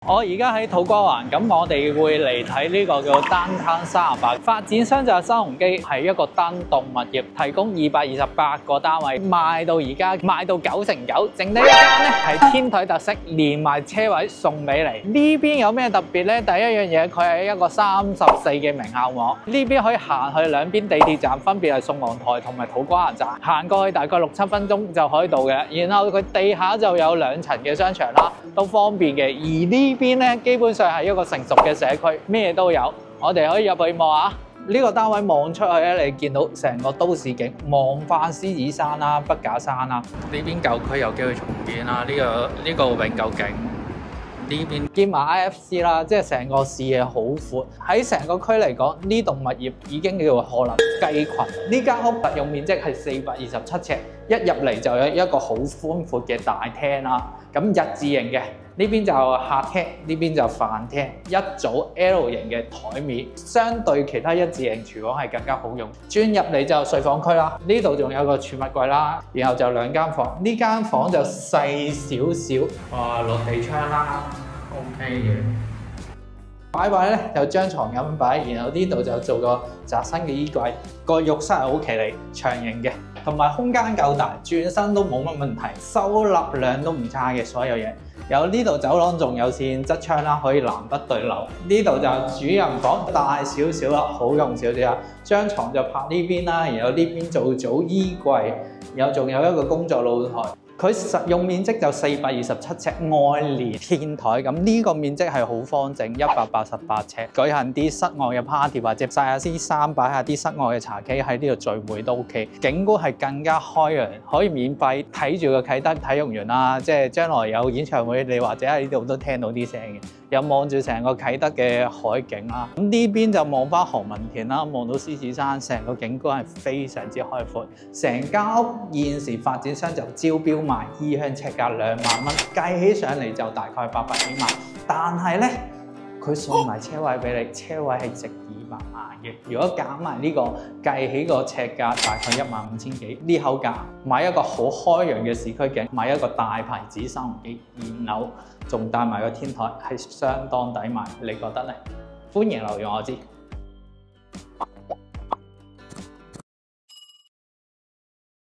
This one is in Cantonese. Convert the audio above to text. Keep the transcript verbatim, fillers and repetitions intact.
我而家喺土瓜灣，咁我哋會嚟睇呢個叫單灘三十八，發展商就係新鴻基，係一個單棟物業，提供二百二十八個單位，賣到而家賣到九成九，剩低一間咧係天台特色，連埋車位送俾你。呢邊有咩特別咧？第一樣嘢，佢係一個三十四嘅名校網，呢邊可以行去兩邊地鐵站，分別係宋皇台同埋土瓜灣站，行過去大概六七分鐘就可以到嘅。然後佢地下就有兩層嘅商場啦，都方便嘅。而呢邊咧基本上係一個成熟嘅社區，咩都有。我哋可以入去望下。呢個單位望出去咧，你見到成個都市景，望翻獅子山啦、筆架山啦。呢邊舊區有機會重建啦，呢、這個呢、這個永久景。呢邊兼埋 I F C 啦，即係成個視野好闊。喺成個區嚟講，呢棟物業已經叫做鶴立雞群。呢間屋實用面積係四百二十七尺，一入嚟就有一個好寬闊嘅大廳啦。咁日字型嘅。呢邊就客廳，呢邊就飯廳，一組 L 型嘅台面，相對其他一字型廚房係更加好用。轉入嚟就睡房區啦，呢度仲有個儲物櫃啦，然後就兩間房，呢間房就細少少，哇，落地窗啦 ，OK 嘅。擺擺咧有張床咁擺，然後呢度就做個窄身嘅衣櫃，個浴室係好企理，長形嘅，同埋空間夠大，轉身都冇乜問題，收納量都唔差嘅所有嘢。有呢度走廊仲有扇側窗啦，可以南北對流。呢度就主人房，大少少啦，好用少少啦。張床就拍呢邊啦，然後呢邊做組衣櫃，然後仲有一個工作露台。佢實用面積就四百二十七尺，外連天台，咁呢個面積係好方正，一百八十八尺，舉行啲室外嘅 party 或者曬下啲衫，擺下啲室外嘅茶几喺呢度聚會都 OK。景觀係更加開揚，可以免費睇住個啟德體育園啦，即係將來有演唱會，你或者喺呢度都聽到啲聲嘅。又望住成個啟德嘅海景啦，咁呢邊就望翻何文田啦，望到獅子山，成個景觀係非常之開闊。成間屋現時發展商就招標賣意向尺價兩萬蚊，計起上嚟就大概八百幾萬。但係咧，佢送埋車位俾你，車位係值二百萬嘅。如果減埋呢個，計起個尺價大概一萬五千幾。呢口價買一個好開揚嘅市區景，買一個大牌子新鴻基現樓，仲帶埋個天台，係相當抵買。你覺得呢？歡迎留言我知。